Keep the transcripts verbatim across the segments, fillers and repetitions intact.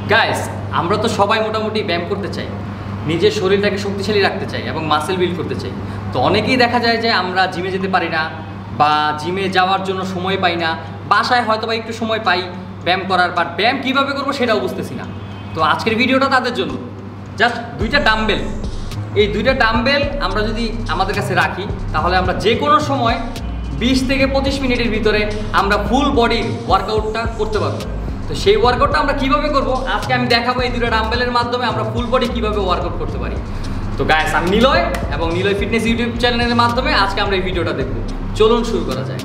Guys, আমরা তো সবাই মোটামুটি ব্যায়াম করতে চাই, নিজের শরীরটাকে শক্তিশালী রাখতে চাই এবং মাসেল বিল্ড করতে চাই। তো অনেকেই দেখা যায় যে আমরা জিমে যেতে পারি না বা জিমে যাওয়ার জন্য সময় পাই না, বাসায় হয়তো বা একটু সময় পাই ব্যায়াম করার, বাট ব্যায়াম কীভাবে করবো সেটাও বুঝতেছি না। তো আজকের ভিডিওটা তাদের জন্য। জাস্ট দুইটা ডাম্বেল, এই দুইটা ডাম্বেল আমরা যদি আমাদের কাছে রাখি তাহলে আমরা যে কোনো সময় বিশ থেকে পঁচিশ মিনিটের ভিতরে আমরা ফুল বডির ওয়ার্কআউটটা করতে পারবো। তো সেই ওয়ার্কআউটটা আমরা কীভাবে করবো আজকে আমি দেখাবো। এই দুটো ডাম্বেলের মাধ্যমে আমরা ফুল বডি কীভাবে ওয়ার্কআউট করতে পারি। তো গাইস, আমি নিলয় এবং নিলয় ফিটনেস ইউটিউব চ্যানেলের মাধ্যমে আজকে আমরা এই ভিডিওটা দেখবো। চলুন শুরু করা যায়।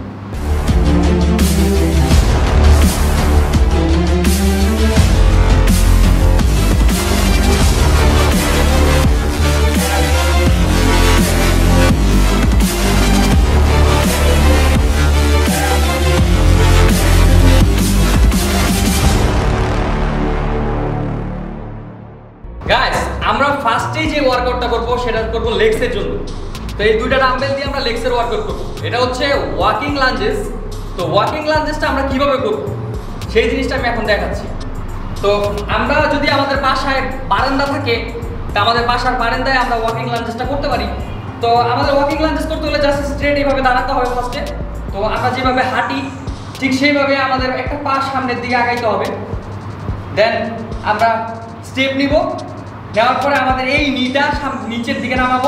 গাইস, আমরা ফার্স্টেই যে ওয়ার্কআউটটা করবো সেটা করবো লেগসের জন্য। তো এই দুইটা ডাম্বেল দিয়ে আমরা লেগসের ওয়ার্কআউট করবো। এটা হচ্ছে ওয়াকিং লাঞ্জেস। তো ওয়াকিং লাঞ্জেসটা আমরা কিভাবে করবো সেই জিনিসটা আমি এখন দেখাচ্ছি। তো আমরা যদি আমাদের বাসায় বারান্দা থাকে, তা আমাদের বাসার বারান্দায় আমরা ওয়াকিং লাঞ্জেসটা করতে পারি। তো আমাদের ওয়াকিং লাঞ্জেস করতে হলে জাস্ট স্ট্রেট এইভাবে দাঁড়াতে হবে ফার্স্টে। তো আমরা যেভাবে হাঁটি ঠিক সেইভাবে আমাদের একটা পা সামনের দিকে আগাইতে হবে। দেন আমরা স্টেপ নিব, নেওয়ার পরে আমাদের এই নিটা নিচের দিকে নামাবো।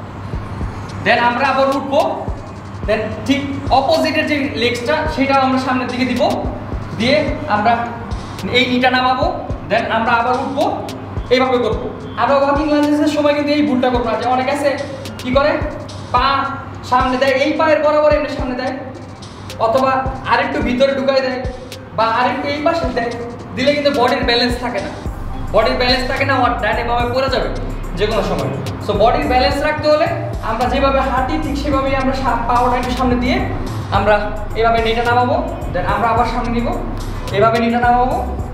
দেন আমরা আবার উঠবো। দেন ঠিক অপোজিটের যে লেগসটা সেটাও আমরা সামনের দিকে দিব, দিয়ে আমরা এই নিটা নামাবো। দেন আমরা আবার উঠবো, এইভাবে করবো। আবার ওয়াকিং লাঞ্জেসের সময় কিন্তু এই ভুলটা করবো না, যে অনেক আছে কি করে পা সামনে দেয়, এই পায়ের বরাবর এমনি সামনে দেয়, অথবা আরেকটু ভিতরে ঢুকাই দেয়, বা আরেকটু এই পাশে দেয়। দিলে কিন্তু বডির ব্যালেন্স থাকে না, বডির ব্যালেন্স থাকে না, ওর ডাইনে বামে পড়ে যাবে যে কোনো সময়। সো বডির ব্যালেন্স রাখতে হলে আমরা যেভাবে হাঁটি ঠিক সেভাবেই আমরা পাওয়াটা একটু সামনে দিয়ে আমরা এভাবে নিটা নামাবো। দেন আমরা আবার সামনে নিব, এভাবে নিটা নামাবো।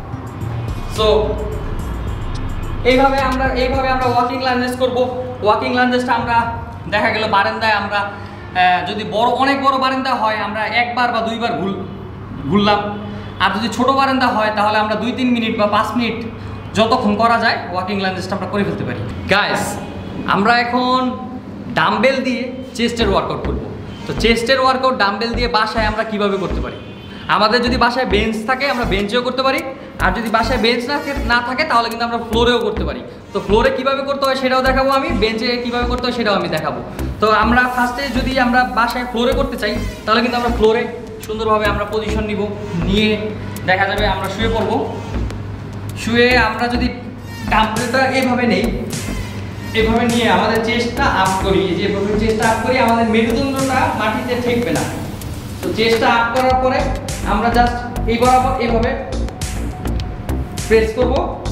সো এইভাবে আমরা এইভাবে আমরা ওয়াকিং লাঞ্জেস করব। ওয়াকিং লাঞ্জেসটা আমরা দেখা গেল বারান্দায় আমরা যদি বড় অনেক বড় বারান্দা হয় আমরা একবার বা দুইবার ঘুর ঘুরলাম, আর যদি ছোটো বারান্দা হয় তাহলে আমরা দুই তিন মিনিট বা পাঁচ মিনিট যতক্ষণ করা যায় ওয়াকিং লাঞ্জেসটা আমরা করে ফেলতে পারি। গাইস, আমরা এখন ডাম্বেল দিয়ে চেস্টের ওয়ার্কআউট করব। তো চেস্টের ওয়ার্কআউট ডাম্বেল দিয়ে বাসায় আমরা কিভাবে করতে পারি। আমাদের যদি বাসায় বেঞ্চ থাকে আমরা বেঞ্চেও করতে পারি, আর যদি বাসায় বেঞ্চ না না থাকে তাহলে কিন্তু আমরা ফ্লোরেও করতে পারি। তো ফ্লোরে কিভাবে করতে হয় সেটাও দেখাবো আমি, বেঞ্চে কিভাবে করতে হয় সেটাও আমি দেখাবো। তো আমরা ফার্স্টে যদি আমরা বাসায় ফ্লোরে করতে চাই তাহলে কিন্তু আমরা ফ্লোরে সুন্দরভাবে আমরা পজিশন নিব, নিয়ে দেখা যাবে আমরা শুয়ে পড়বো। শুয়ে আমরা যদি ডাম্বেলটা এইভাবে নেই, এভাবে নিয়ে আমাদের চেস্টটা আপ করি, যেভাবে চেস্টটা আপ করি আমাদের মেরুদণ্ডটা মাটিতে ঠেকবে না। তো চেস্টটা আপ করার পরে আমরা জাস্ট এই বরাবর এইভাবে প্রেস করব।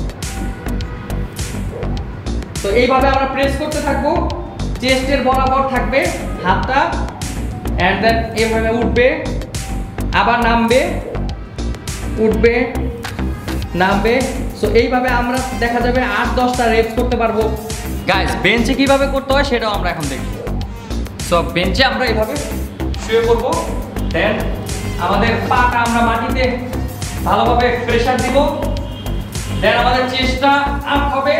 তো এইভাবে আমরা প্রেস করতে থাকবো, চেস্টের বরাবর থাকবে হাতটা, এন্ড দেন এইভাবে উঠবে, আবার নামবে, উঠবে, নামবে। সো এইভাবে আমরা দেখা যাবে আট দশটা রেপস করতে পারবো। গাইস, বেঞ্চে কিভাবে করতে হয় সেটাও আমরা এখন দেখব। সো বেঞ্চে আমরা এইভাবে শুয়ে পড়বো। দেন আমাদের পাটা আমরা মাটিতে ভালোভাবে প্রেসার দিব। দেন আমাদের চেস্টটা আপ হবে।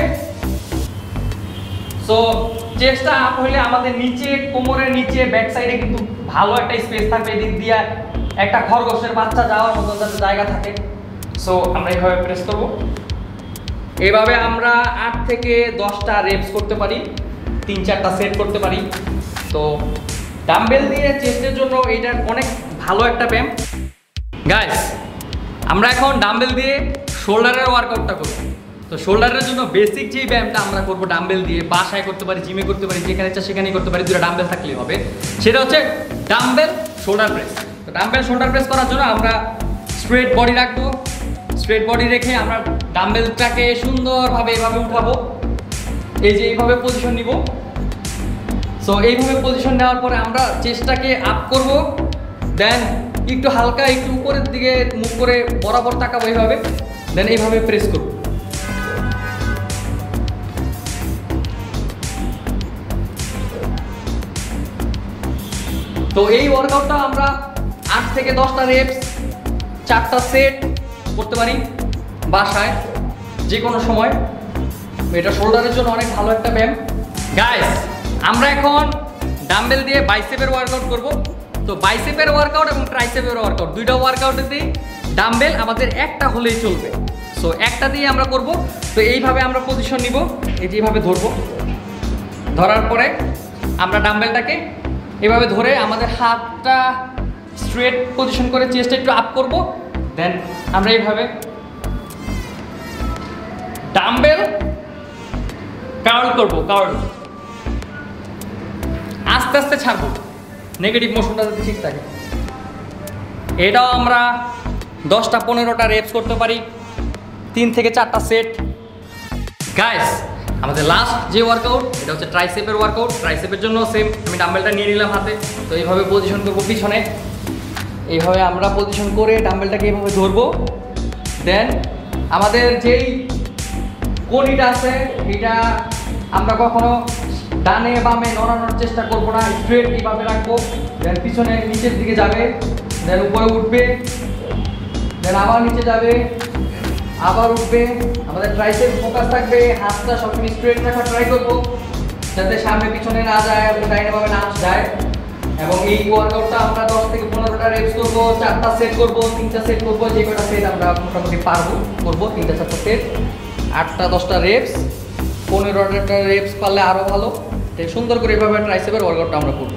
সো চেস্টটা আপ হলে আমাদের নিচে কোমরের নিচে ব্যাক সাইডে কিন্তু ভালো একটা স্পেস থাকবে, এদিক দিয়ে একটা খরগোশের বাচ্চা যাওয়ার মতো যাতে জায়গা থাকে। সো আমরা এইভাবে প্রেস করব। এভাবে আমরা আট থেকে দশটা রেপস করতে পারি, তিন চারটা সেট করতে পারি। তো ডাম্বেল দিয়ে চেস্টের জন্য এইটা অনেক ভালো একটা ব্যায়াম। গাইস, আমরা এখন ডাম্বেল দিয়ে শোল্ডারের ওয়ার্কআউটটা করব। তো শোল্ডারের জন্য বেসিক যেই ব্যায়ামটা আমরা করবো ডাম্বেল দিয়ে, বাসায় করতে পারি, জিমে করতে পারি, যেখানে ইচ্ছা সেখানেই করতে পারি, দুটো ডাম্বেল থাকলেই হবে। সেটা হচ্ছে ডাম্বেল শোল্ডার প্রেস। তো ডাম্বেল শোল্ডার প্রেস করার জন্য আমরা স্ট্রেট বডি রাখবো। স্ট্রেট বডি রেখে আমরা ডাম্বেলটাকে সুন্দরভাবে এইভাবে উঠাবো, এই যে এইভাবে পজিশন নিব। সো এইভাবে পজিশন নেওয়ার পরে আমরা চেস্টটাকে আপ করব। দেন একটু হালকা একটু উপরের দিকে মুখ করে বরাবর তাকাবো এইভাবে। দেন এইভাবে প্রেস করব। তো এই ওয়ার্কআউটটা আমরা আট থেকে দশটা রেপস, চারটা সেট করতে পারি বাসায়। যে কোনো সময়। এটা শোল্ডারের জন্য অনেক ভালো একটা ব্যায়াম। গাইস আমরা এখন ডাম্বেল দিয়ে বাইসেপের ওয়ার্কআউট করব। তো বাইসেপের ওয়ার্কআউট এবং ট্রাইসেপের ওয়ার্কআউট দুইটা ওয়ার্কআউটে ডাম্বেল আমাদের একটা হলেই চলবে। সো একটা দিয়ে আমরা করব। তো এইভাবে আমরা পজিশন নিব, এই যে এইভাবে ধরবো, ধরার পরে আমরা ডাম্বেলটাকে এভাবে ধরে আমাদের হাতটা স্ট্রেট পজিশন করে চেস্টটা একটু আপ করব। দেন আমরা এইভাবে ডাম্বেল কার্ল করব, কার্ল আস্তে আস্তে ছাড়বো, নেগেটিভ মোশনটা যাতে ঠিক থাকে। এটাও আমরা দশটা পনেরোটা রেপস করতে পারি, তিন থেকে চারটা সেট। গাইস আমাদের লাস্ট যে ওয়ার্কআউট এটা হচ্ছে ট্রাইসেপের ওয়ার্কআউট। ট্রাইসেপের জন্য সেম, আমি ডাম্বেলটা নিয়ে নিলাম হাতে। তো এইভাবে পজিশন করবো পিছনে, এইভাবে আমরা পজিশন করে ডাম্বেলটাকে এইভাবে ধরবো। দেন আমাদের যেই কোনিটা আছে এটা আমরা কখনো ডানে বামে নড়ানোর চেষ্টা করবো না, স্ট্রেট এইভাবে রাখবো। দেন পিছনে নিচের দিকে যাবে, দেন উপরে উঠবে, দেন আবার নিচে যাবে, আবার উঠবে। আমাদের ট্রাইসেপ ফোকাস থাকবে, হাতটা সবসময় স্ট্রেট রাখার ট্রাই করবো যাতে সামনে পিছনে না যায় এবং ডাইনে বামে না যায়। এবং এই ওয়ার্কআউটটা আমরা দশ থেকে পনেরোটা রেপস করবো, চারটা সেট করবো, তিনটা সেট করবো। যে কটা সেট আমরা মোটামুটি পারবো করবো, তিনটা চারটা সেট, আটটা দশটা রেপস, পনেরোটা রেপস পারলে আরও ভালো। সুন্দর করে এভাবে ট্রাইসেপের ওয়ার্কআউটটা আমরা করবো।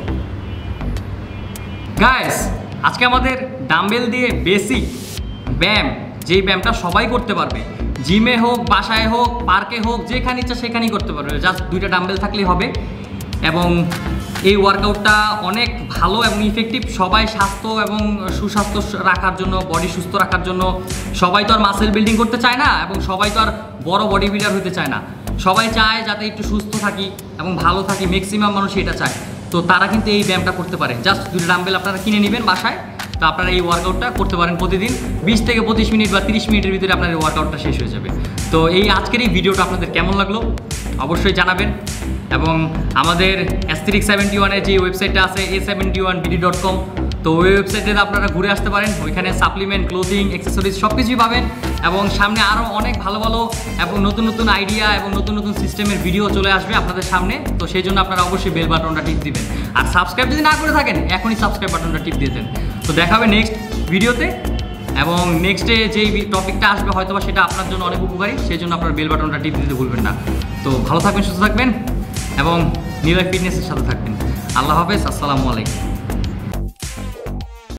গাইস আজকে আমাদের ডাম্বেল দিয়ে বেসিক ব্যায়াম, যেই ব্যায়ামটা সবাই করতে পারবে, জিমে হোক, বাসায় হোক, পার্কে হোক, যেখানে ইচ্ছা সেখানেই করতে পারবে। জাস্ট দুইটা ডাম্বেল থাকলেই হবে। এবং এই ওয়ার্কআউটটা অনেক ভালো এবং ইফেক্টিভ। সবাই স্বাস্থ্য এবং সুস্বাস্থ্য রাখার জন্য, বডি সুস্থ রাখার জন্য। সবাই তো আর মাসেল বিল্ডিং করতে চায় না এবং সবাই তো আর বড় বডি বিল্ডার হতে চায় না। সবাই চায় যাতে একটু সুস্থ থাকি এবং ভালো থাকি, ম্যাক্সিমাম মানুষই এটা চায়। তো তারা কিন্তু এই ব্যায়ামটা করতে পারে। জাস্ট দুটো ডাম্বেল আপনারা কিনে নেবেন বাসায়। তো আপনারা এই ওয়ার্কআউটটা করতে পারেন প্রতিদিন বিশ থেকে পঁচিশ মিনিট বা তিরিশ মিনিটের ভিতরে আপনার এই ওয়ার্কআউটটা শেষ হয়ে যাবে। তো এই আজকের এই ভিডিওটা আপনাদের কেমন লাগলো অবশ্যই জানাবেন। এবং আমাদের অ্যাস্থেটিক সেভেন্টি ওয়ানের যে ওয়েবসাইটটা আছে A seventy one BD dot com, তো ওই ওয়েবসাইটে আপনারা ঘুরে আসতে পারেন। ওইখানে সাপ্লিমেন্ট, ক্লোথিং, অ্যাক্সেসরিজ সব কিছুই পাবেন। এবং সামনে আরও অনেক ভালো ভালো এবং নতুন নতুন আইডিয়া এবং নতুন নতুন সিস্টেমের ভিডিও চলে আসবে আপনাদের সামনে। তো সেই জন্য আপনারা অবশ্যই বেল বাটনটা টিপ দিবেন। আর সাবস্ক্রাইব যদি না করে থাকেন এখনই সাবস্ক্রাইব বাটনটা টিপ দিয়ে দেন। তো দেখা হবে নেক্সট ভিডিওতে। এবং নেক্সটে যেই টপিকটা আসবে হয়তো বা সেটা আপনার জন্য অনেক উপকারী, সেই জন্য আপনার বেল বাটনটা টিপ দিতে ভুলবেন না। তো ভালো থাকবেন, সুস্থ থাকবেন এবং নিউ লাইফ ফিটনেসের সাথে থাকবেন। আল্লাহ হাফেজ, আসসালামু আলাইকুম।